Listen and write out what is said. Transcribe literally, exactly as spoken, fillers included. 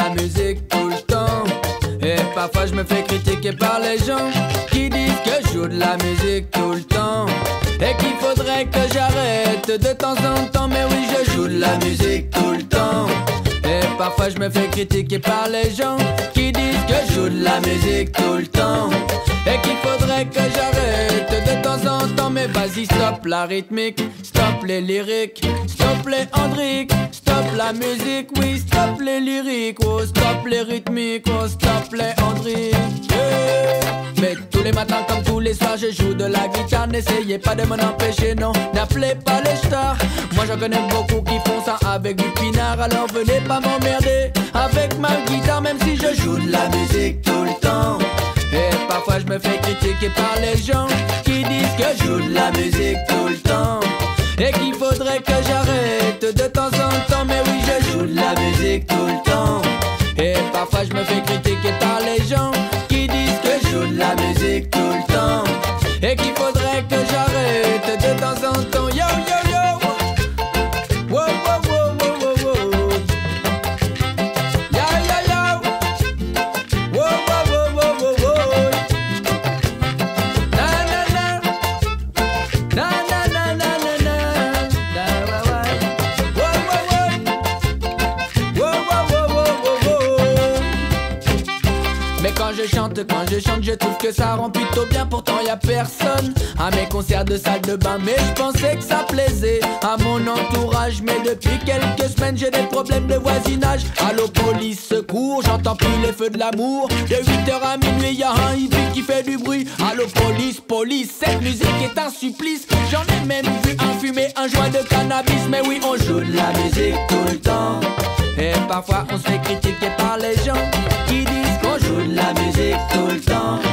la musique tout le temps. Et parfois je me fais critiquer par les gens qui disent que je joue de la musique tout le temps et qu'il faudrait que j'arrête de temps en temps. Mais oui, je joue de la musique tout le temps. Et parfois je me fais critiquer par les gens qui disent que je joue de la musique tout le temps et qu'il faudrait que j'arrête de temps en temps. Mais vas-y, stop la rythmique, stop les lyriques, stop les andriques, stop la musique, oui, stop les lyriques, oh, stop les rythmiques, oh, stop les andriques, yeah. Mais tous les matins comme tous les soirs je joue de la guitare. N'essayez pas de m'en empêcher, non, n'appelez pas les stars. Moi j'en connais beaucoup qui font ça avec du pinard. Alors venez pas m'emmerder avec ma guitare, même si je joue de la musique tout le temps. Et parfois je me fais critiquer par les gens qui disent que je joue de la musique tout le temps et qu'il faudrait que j'arrête de temps en temps. Mais oui, je joue de la musique tout le temps. Et parfois je me fais critiquer par les gens qui disent que je joue de la musique tout le temps et qu'il faudrait que j'arrête de temps en temps. Yo yo yo, wow wow wow wow wow wow, yo yo yo, wow wow wow wow wow wow, na na na, na na na na na na, na wa wa, wow wow wow, wow wow wow wow wow. Mais quand je chante, quand je chante, je trouve que ça rend plutôt bien. Pourtant y a personne à mes concerts de salle de bain, mais je pensais que ça plaisait à mon entourage. Mais depuis quelques semaines j'ai des problèmes de voisinage. Allô police, secours, j'entends plus les feux de l'amour. De huit heures à minuit y'a un hippie qui fait du bruit. Allô police, police, cette musique est un supplice. J'en ai même vu un fumer un joint de cannabis. Mais oui, on joue de la musique tout le temps et parfois on se fait critiquer par les gens qui disent qu'on joue de la musique tout le temps